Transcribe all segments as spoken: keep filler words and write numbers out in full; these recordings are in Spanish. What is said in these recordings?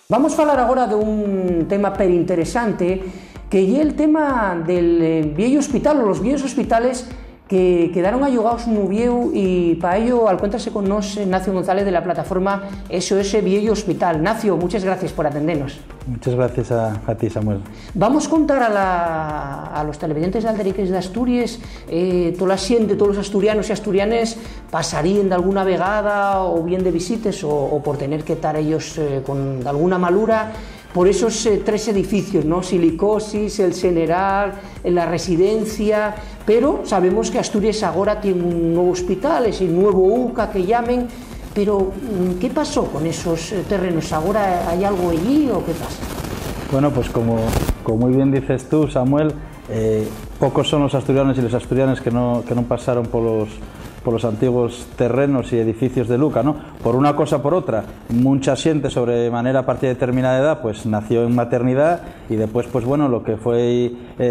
Vamos a falar agora dun tema perinteresante, que é el tema del viejo hospital, ou los viejos hospitales que quedaron allogados no Vieu, y para ello alcuéntrase con nos Nacio González de la plataforma S O S Viejo Hospital. Nacio, muchas gracias por atendernos. Muchas gracias a, a ti, Samuel. Vamos a contar a, la, a los televidentes de Alderiques de Asturias, eh, toda la xente, todos los asturianos y asturianes pasarían de alguna vegada o bien de visites o, o por tener que estar ellos eh, con de alguna malura por esos eh, tres edificios, ¿no? Silicosis, el General, la Residencia, pero sabemos que Asturias ahora tiene un nuevo hospital, ese nuevo U C A que llamen, pero ¿qué pasó con esos terrenos? ¿Ahora hay algo allí o qué pasa? Bueno, pues como, como muy bien dices tú, Samuel, eh, pocos son los asturianos y los asturianes que no, que no pasaron por los, por los antiguos terrenos y edificios de Luca, ¿no? Por una cosa o por otra, mucha gente sobre manera a partir de determinada edad pues nació en maternidad y después pues bueno, lo que fue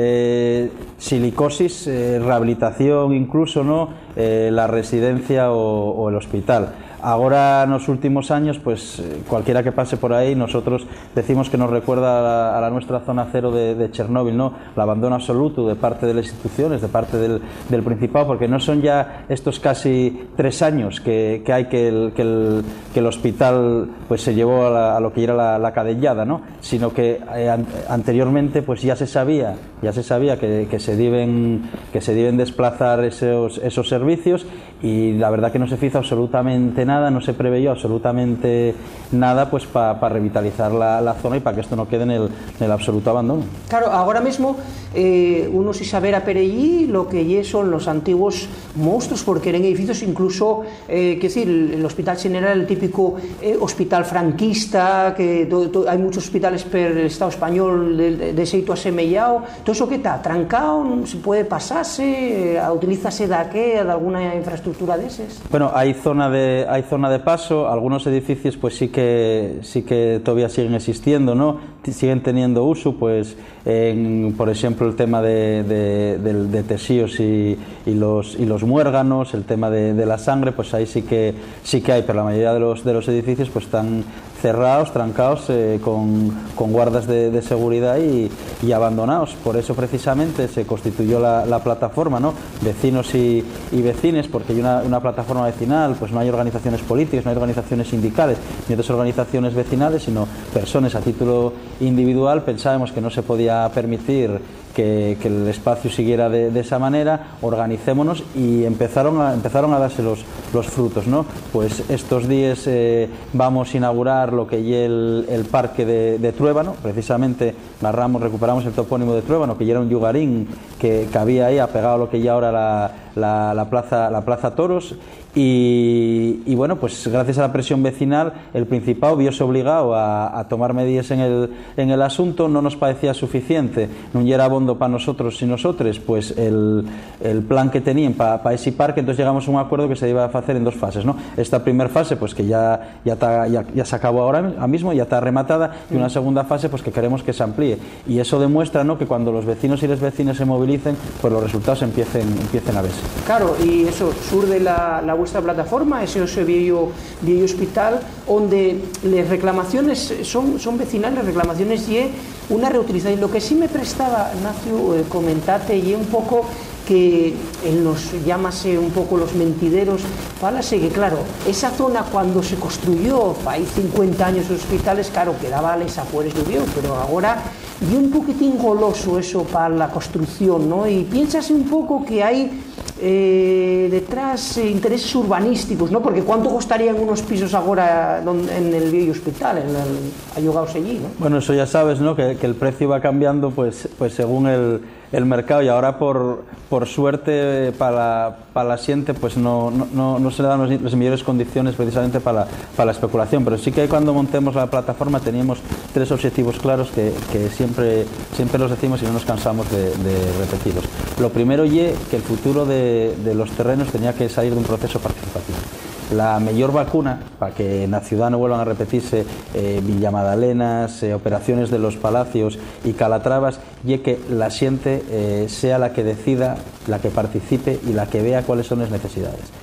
eh, silicosis, eh, rehabilitación incluso, ¿no? Eh, la residencia o, o el hospital. Ahora, en los últimos años, pues cualquiera que pase por ahí, nosotros decimos que nos recuerda a la, a la nuestra zona cero de, de Chernóbil, ¿no? El abandono absoluto de parte de las instituciones, de parte del, del Principado, porque no son ya estos casi tres años que, que hay que el, que, el, que el hospital pues se llevó a, la, a lo que era la, la cadellada, ¿no? Sino que eh, an, anteriormente pues ya se sabía, ya se sabía que, que se deben que se deben desplazar esos, esos servicios, y la verdad que no se hizo absolutamente nada, no se preveyó absolutamente nada pues para pa revitalizar la, la zona y para que esto no quede en el, en el absoluto abandono. Claro, ahora mismo eh, uno sin saber a Perellí lo que ya son los antiguos monstruos, porque eran edificios incluso, eh, que decir, el Hospital General, el típico eh, hospital franquista, que to, to, hay muchos hospitales per el Estado español de, de, de xeito asemellado, todo eso que está trancado, se puede pasarse, eh, utilízase de qué, de alguna infraestructura de esas. Bueno, hay zona de hay zona de paso, algunos edificios pues sí que sí que todavía siguen existiendo, ¿no? Siguen teniendo uso, pues en, por ejemplo, el tema de, de, de, de tesíos y, y los y los muérganos, el tema de, de la sangre, pues ahí sí que sí que hay, pero la mayoría de los de los edificios pues están cerrados, trancados, eh, con, con guardas de, de seguridad y, y abandonados. Por eso precisamente se constituyó la, la plataforma, ¿no? Vecinos y, y vecines, porque hay una, una plataforma vecinal, pues no hay organizaciones políticas, no hay organizaciones sindicales, ni otras organizaciones vecinales, sino personas a título individual. Pensábamos que no se podía permitir que, que el espacio siguiera de, de esa manera, organicémonos, y empezaron a, empezaron a darse los, los frutos, ¿no? Pues estos días eh, vamos a inaugurar lo que es el, el parque de, de Truébano, precisamente agarramos, recuperamos el topónimo de Truébano, que ya era un yugarín que, que había ahí apegado a lo que ya ahora la, la, la, plaza, la plaza Toros, y, y bueno, pues gracias a la presión vecinal el Principado viose obligado a, a tomar medidas en el, en el asunto. No nos parecía suficiente, no era abondo para nosotros y nosotros pues el, el plan que tenían para pa ese parque, entonces llegamos a un acuerdo que se iba a hacer en dos fases, ¿no? Esta primera fase pues que ya, ya, ta, ya, ya se acabó ahora mismo, ya está rematada, y una segunda fase pues que queremos que se amplíe, y eso demuestra, ¿no?, que cuando los vecinos y las vecinas se movilicen pues los resultados empiecen, empiecen a verse. Claro, y eso surge la, la vuestra plataforma, ese ese viejo, viejo hospital, donde las reclamaciones son, son vecinales, las reclamaciones y una reutilización. Lo que sí me prestaba, Nacio, eh, comentarte y un poco que en los, llámase un poco los mentideros, fálase que claro, esa zona cuando se construyó, hay cincuenta años los hospitales, claro, quedaba a les afueras de Vieu, pero ahora y un poquitín goloso eso para la construcción, ¿no? Y piénsase un poco que hay eh, detrás eh, intereses urbanísticos, ¿no? Porque ¿cuánto costarían unos pisos ahora en el viejo hospital, en el allogados allí, ¿no? Bueno, eso ya sabes, ¿no?, que, que el precio va cambiando pues, pues según el, el mercado, y ahora por, por suerte para, para la gente pues no, no, no se le dan los, las mejores condiciones precisamente para la, para la especulación, pero sí que cuando montemos la plataforma teníamos tres objetivos claros que, que siempre, siempre los decimos y no nos cansamos de, de repetirlos. Lo primero es que el futuro de, de los terrenos tenía que salir de un proceso participativo. La mejor vacuna para que en la ciudad no vuelvan a repetirse eh, Villamadalenas, eh, operaciones de los palacios y Calatravas, y que la gente eh, sea la que decida, la que participe y la que vea cuáles son las necesidades.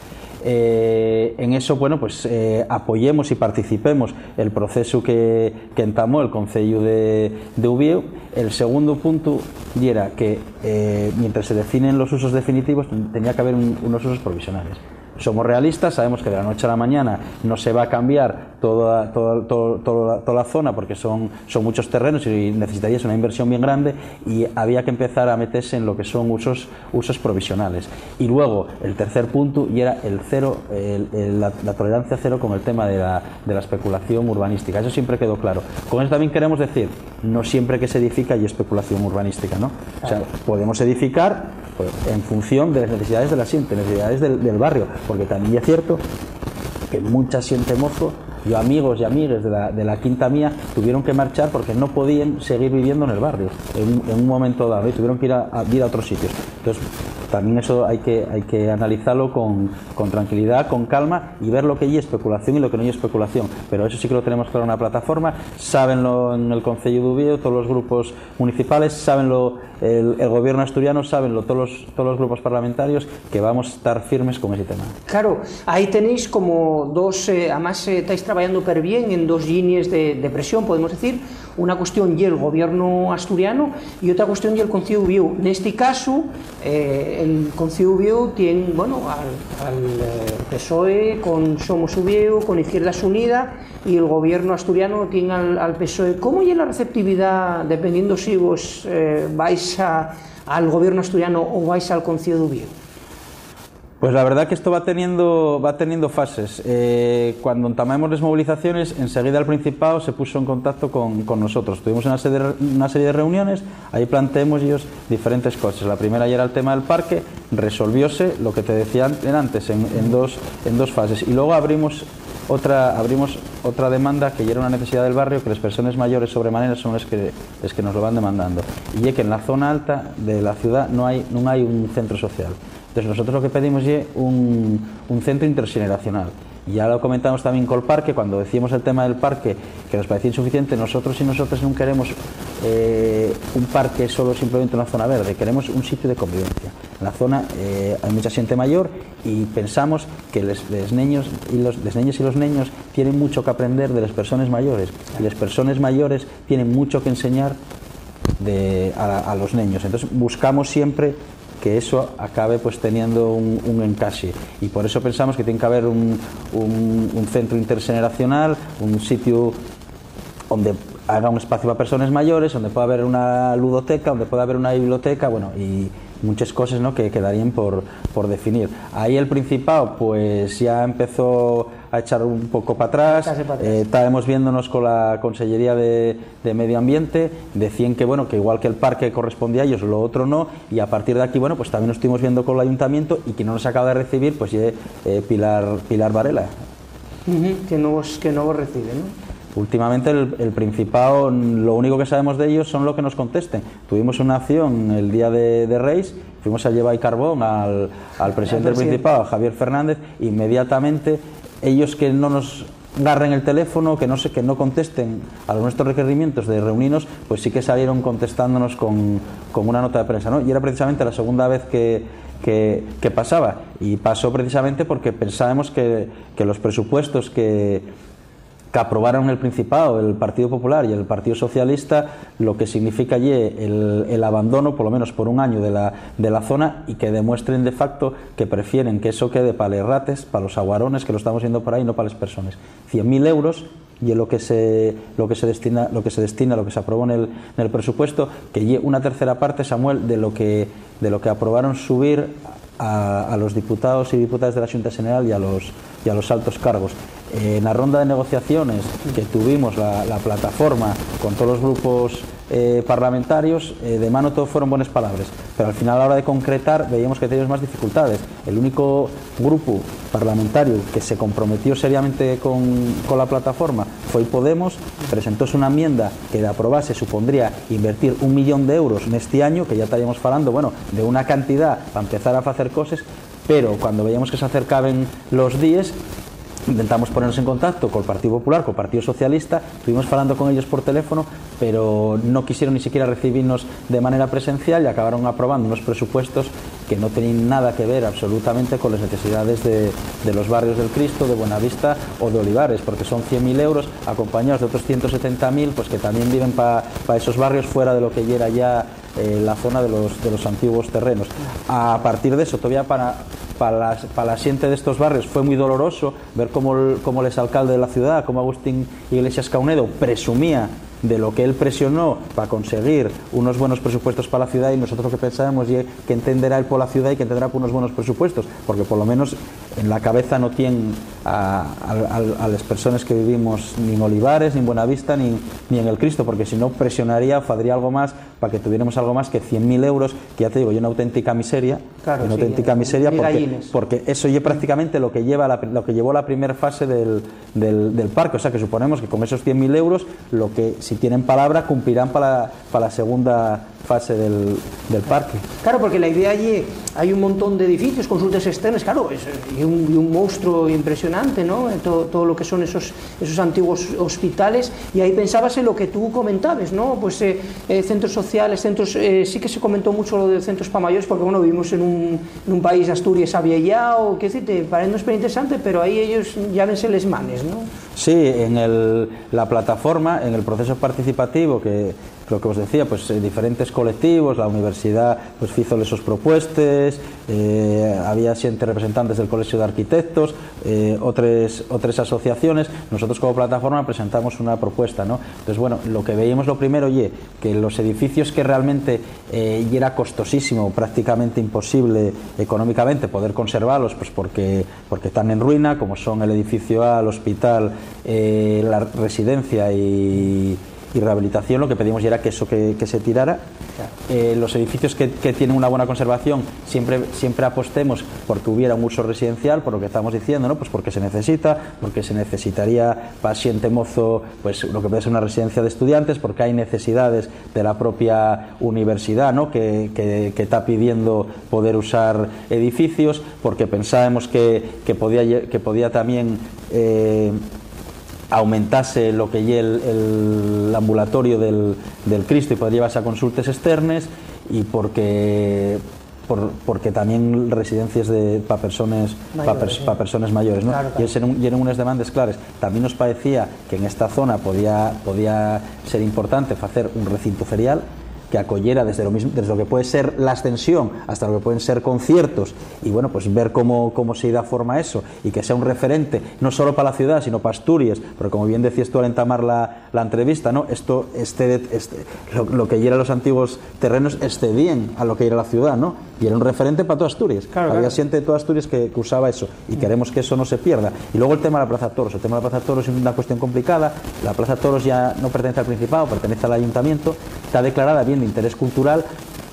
eh, en eso, bueno, pues eh, apoyemos y participemos el proceso que, que entamó el Concello de, de Ubieu. El segundo punto y era que eh, mientras se definen los usos definitivos tenía que haber un, unos usos provisionales. Somos realistas, sabemos que de la noche a la mañana no se va a cambiar toda, toda, toda, toda, toda la zona porque son, son muchos terrenos y necesitarías una inversión bien grande, y había que empezar a meterse en lo que son usos, usos provisionales. Y luego el tercer punto y era el cero, el, el, la, la tolerancia cero con el tema de la, de la especulación urbanística. Eso siempre quedó claro. Con eso también queremos decir, no siempre que se edifica hay especulación urbanística, ¿no? O sea, podemos edificar pues, en función de las necesidades de la gente, necesidades del, del barrio, porque también es cierto que mucha gente mozo, yo amigos y amigas de la, de la quinta mía tuvieron que marchar porque no podían seguir viviendo en el barrio en, en un momento dado, y tuvieron que ir a, a, ir a otros sitios. Entonces también eso hay que, hay que analizarlo con, con tranquilidad, con calma, y ver lo que hay especulación y lo que no hay especulación. Pero eso sí que lo tenemos claro en una plataforma, sábenlo en el Concello de Ubieu, todos los grupos municipales, sábenlo el, el gobierno asturiano, sábenlo todos los, todos los grupos parlamentarios, que vamos a estar firmes con ese tema. Claro, ahí tenéis como dos, eh, además eh, estáis trabajando per bien en dos líneas de, de presión, podemos decir. Una cuestión y el gobierno asturiano y otra cuestión y el Concello de Ubieu. En este caso, eh, el Concello de Ubieu tiene, bueno, al, al P S O E con Somos Ubieu, con Izquierdas Unidas, y el gobierno asturiano tiene al, al P S O E. ¿Cómo es la receptividad, dependiendo si vos eh, vais a, al gobierno asturiano o vais al Concello de Ubieu? Pues la verdad que esto va teniendo, va teniendo fases. Eh, cuando entamamos las movilizaciones, enseguida el Principado se puso en contacto con, con nosotros. Tuvimos una serie, de, una serie de reuniones, ahí planteamos ellos diferentes cosas. La primera ya era el tema del parque, resolvióse lo que te decía antes en, en, dos, en dos fases. Y luego abrimos otra, abrimos otra demanda que ya era una necesidad del barrio, que las personas mayores sobremanera son las que, las que nos lo van demandando. Y es que en la zona alta de la ciudad no hay, no hay un centro social. Entonces nosotros lo que pedimos es un, un centro intergeneracional. Y ya lo comentamos también con el parque, cuando decíamos el tema del parque, que nos parecía insuficiente. Nosotros y nosotros no queremos eh, un parque solo simplemente una zona verde, queremos un sitio de convivencia. En la zona eh, hay mucha gente mayor y pensamos que los niños y los, les niñas y los niños tienen mucho que aprender de las personas mayores, y las personas mayores tienen mucho que enseñar de, a, a los niños. Entonces buscamos siempre que eso acabe pues teniendo un, un encaje, y por eso pensamos que tiene que haber un, un, un centro intergeneracional, un sitio donde haga un espacio para personas mayores, donde pueda haber una ludoteca, donde pueda haber una biblioteca, bueno, y muchas cosas, ¿no?, que quedarían por, por definir. Ahí el Principado pues ya empezó a echar un poco para atrás, para atrás. Eh, estábamos viéndonos con la Consellería de, de Medio Ambiente, decían que bueno, que igual que el parque correspondía a ellos, lo otro no, y a partir de aquí, bueno, pues también nos estuvimos viendo con el Ayuntamiento, y que no nos acaba de recibir, pues ya eh, Pilar, Pilar Varela. Uh-huh, que no os, que no os recibe, ¿no? Últimamente el, el Principado, lo único que sabemos de ellos son lo que nos contesten. Tuvimos una acción el día de, de Reis, fuimos a llevar carbón al, al presidente del Principado, a Javier Fernández, inmediatamente ellos que no nos agarren el teléfono, que no, se, que no contesten a nuestros requerimientos de reunirnos, pues sí que salieron contestándonos con, con una nota de prensa, ¿no? Y era precisamente la segunda vez que, que, que pasaba, y pasó precisamente porque pensábamos que, que los presupuestos que que aprobaron el Principado, el Partido Popular y el Partido Socialista, lo que significa allí el, el abandono, por lo menos por un año, de la, de la zona, y que demuestren de facto que prefieren que eso quede para los rates, para los aguarones, que lo estamos viendo por ahí, no para las personas. cien mil euros y es lo que se lo que se destina lo que se destina lo que se aprobó en el, en el presupuesto, que lleve una tercera parte, Samuel, de lo que de lo que aprobaron subir a, a los diputados y diputadas de la Xunta General y a los y a los altos cargos. Eh, en la ronda de negociaciones que tuvimos la, la plataforma con todos los grupos eh, parlamentarios, eh, de mano todo fueron buenas palabras, pero al final, a la hora de concretar, veíamos que teníamos más dificultades. El único grupo parlamentario que se comprometió seriamente con, con la plataforma fue Podemos. Presentóse una enmienda que de aprobarse supondría invertir un millón de euros en este año, que ya estaríamos hablando, bueno, de una cantidad para empezar a hacer cosas, pero cuando veíamos que se acercaban los días, intentamos ponernos en contacto con el Partido Popular, con el Partido Socialista, estuvimos hablando con ellos por teléfono, pero no quisieron ni siquiera recibirnos de manera presencial, y acabaron aprobando unos presupuestos que no tenían nada que ver absolutamente con las necesidades de, de los barrios del Cristo, de Buenavista o de Olivares, porque son cien mil euros acompañados de otros ciento setenta mil, pues que también viven para pa esos barrios fuera de lo que ya era ya eh, la zona de los, de los antiguos terrenos. A partir de eso, todavía para, para, la, para la gente de estos barrios fue muy doloroso ver cómo el, cómo el exalcalde de la ciudad, como Agustín Iglesias Caunedo, presumía de lo que él presionó para conseguir unos buenos presupuestos para la ciudad, y nosotros lo que pensábamos es que entenderá él por la ciudad y que entenderá por unos buenos presupuestos, porque por lo menos en la cabeza no tienen a, a, a las personas que vivimos ni en Olivares, ni en Buenavista, ni, ni en el Cristo, porque si no presionaría o haría algo más para que tuviéramos algo más que cien mil euros, que ya te digo, y una auténtica miseria, claro, una sí, auténtica miseria, porque, porque, porque eso es prácticamente lo que, lleva la, lo que llevó la primera fase del, del, del parque, o sea que suponemos que con esos cien mil euros, lo que si tienen palabra, cumplirán para, para la segunda fase del, del parque. Claro, porque la idea allí, hay un montón de edificios, consultas externas, claro, es, y, un, y un monstruo impresionante, ¿no? Todo, todo lo que son esos, esos antiguos hospitales, y ahí pensabas en lo que tú comentabas, ¿no? Pues eh, eh, centros sociales, centros, eh, sí que se comentó mucho lo de centros para mayores, porque bueno, vivimos en un, en un país, Asturias, avieillado, qué decirte, parece no es muy interesante, pero ahí ellos llámense les manes, ¿no? Sí, en el, la plataforma, en el proceso participativo, que lo que os decía, pues eh, diferentes colectivos, la universidad pues hizo esos propuestas, eh, había siete representantes del Colegio de Arquitectos, eh, otras, otras asociaciones. Nosotros como plataforma presentamos una propuesta, ¿no? Entonces, bueno, lo que veíamos lo primero, oye, que los edificios que realmente eh, y era costosísimo, prácticamente imposible económicamente poder conservarlos, pues porque, porque están en ruina, como son el edificio A, el hospital, eh, la residencia y y rehabilitación, lo que pedimos ya era que eso que, que se tirara. Eh, los edificios que, que tienen una buena conservación, siempre, siempre apostemos porque hubiera un uso residencial, por lo que estamos diciendo, ¿no? Pues porque se necesita, porque se necesitaría paciente mozo, pues lo que puede ser una residencia de estudiantes, porque hay necesidades de la propia universidad, ¿no? que, que, que está pidiendo poder usar edificios, porque pensábamos que, que, podía, que podía también eh, aumentase lo que es el, el ambulatorio del, del Cristo y poder llevarse a consultas externas, y porque por, porque también residencias para personas para per, pa personas mayores, ¿no? Claro, claro. Y eran, eran unas demandas claras. También nos parecía que en esta zona podía, podía ser importante hacer un recinto ferial que acollera desde lo mismo, desde lo que puede ser la extensión hasta lo que pueden ser conciertos, y bueno, pues ver cómo, cómo se da forma a eso, y que sea un referente no solo para la ciudad sino para Asturias, porque como bien decías tú al entamar la, la entrevista, ¿no? Esto este, este, lo, lo que era los antiguos terrenos excedían a lo que era la ciudad, ¿no? Y era un referente para toda Asturias. Claro, había claro. gente de toda Asturias que, que usaba eso, y queremos que eso no se pierda. Y luego el tema de la Plaza Toros. El tema de la Plaza Toros es una cuestión complicada. La Plaza Toros ya no pertenece al Principado, pertenece al Ayuntamiento, está declarada bien de interés cultural,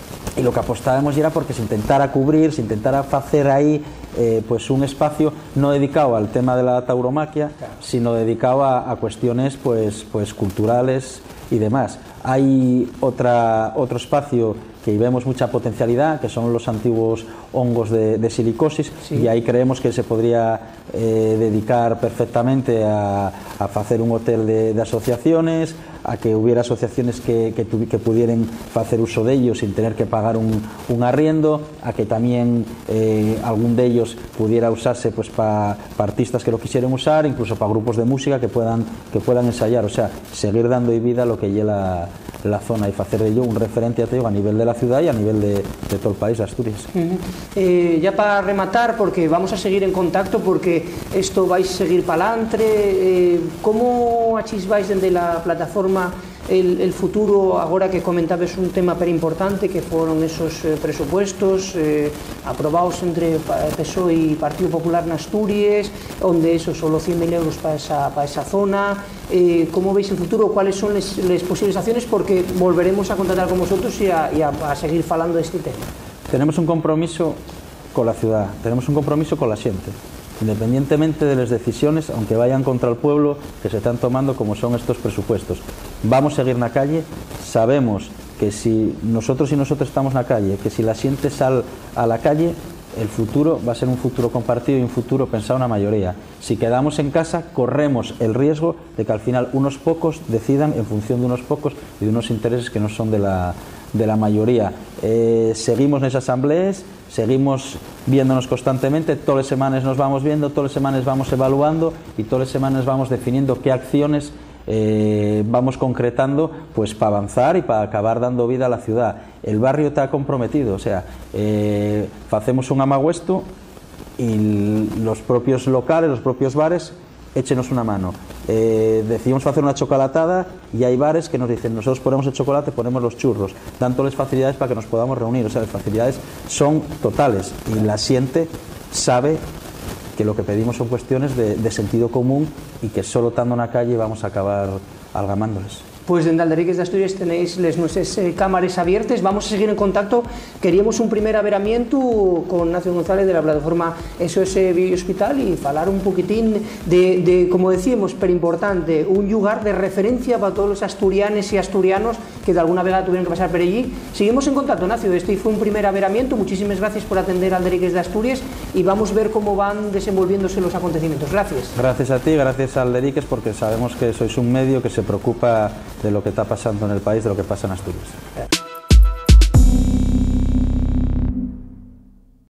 y lo que apostábamos era porque se intentara cubrir, se intentara hacer ahí eh, pues un espacio no dedicado al tema de la tauromaquia, claro, sino dedicado a, a cuestiones pues, pues culturales y demás. Hay otra, otro espacio que vemos mucha potencialidad, que son los antiguos hongos de, de silicosis, sí. Y ahí creemos que se podría eh, dedicar perfectamente a, a hacer un hotel de, de asociaciones, a que hubiera asociaciones que, que, que pudieran hacer uso de ellos sin tener que pagar un, un arriendo, a que también eh, algún de ellos pudiera usarse pues para pa artistas que lo quisieran usar, incluso para grupos de música que puedan, que puedan ensayar, o sea, seguir dando vida a lo que lleva la, la zona y hacer de ello un referente a nivel de la ciudad y a nivel de, de todo el país, de Asturias. Uh-huh. eh, ya para rematar, porque vamos a seguir en contacto, porque esto vais a seguir para adelante, eh, ¿cómo achisváis desde la plataforma el, el futuro, agora que comentabas un tema per importante que foron esos eh, presupuestos eh, aprobados entre P S O E e Partido Popular en Asturias, onde eso solo cien mil euros para esa, para esa zona? Eh, ¿Cómo veis el futuro? ¿Cuáles son las posibles acciones? Porque volveremos a contactar con vosotros y a, y a, a seguir falando de este tema. Tenemos un compromiso con la ciudad, tenemos un compromiso con la xente, independientemente de las decisiones, aunque vayan contra el pueblo, que se están tomando, como son estos presupuestos. Vamos a seguir en la calle. Sabemos que si nosotros y nosotros estamos en la calle, que si la xente sale a la calle, el futuro va a ser un futuro compartido y un futuro pensado en la mayoría. Si quedamos en casa, corremos el riesgo de que al final unos pocos decidan en función de unos pocos y de unos intereses que no son de la, de la mayoría. Eh, seguimos en esas asambleas, seguimos viéndonos constantemente, todas las semanas nos vamos viendo, todas las semanas vamos evaluando y todas las semanas vamos definiendo qué acciones eh, vamos concretando pues para avanzar y para acabar dando vida a la ciudad. El barrio está comprometido, o sea, eh, hacemos un amaguesto y los propios locales, los propios bares, échenos una mano. Eh, decidimos hacer una chocolatada y hay bares que nos dicen, nosotros ponemos el chocolate, ponemos los churros, dándoles facilidades para que nos podamos reunir. O sea, las facilidades son totales y la gente sabe que lo que pedimos son cuestiones de, de sentido común y que solo estando en la calle vamos a acabar algamándoles. Pues en Alderiques de Asturias tenéis les nuestras eh, cámaras abiertas, vamos a seguir en contacto. Queríamos un primer averamiento con Nacio González de la plataforma S O S Viejo Hospital y hablar un poquitín de, de, como decíamos, pero importante, un lugar de referencia para todos los asturianos y asturianos que de alguna vez tuvieron que pasar por allí. Seguimos en contacto, Nacio, este fue un primer averamiento, muchísimas gracias por atender a Alderiques de Asturias y vamos a ver cómo van desenvolviéndose los acontecimientos. Gracias. Gracias a ti, gracias a Alderiques, porque sabemos que sois un medio que se preocupa de lo que está pasando en el país, de lo que pasa en Asturias.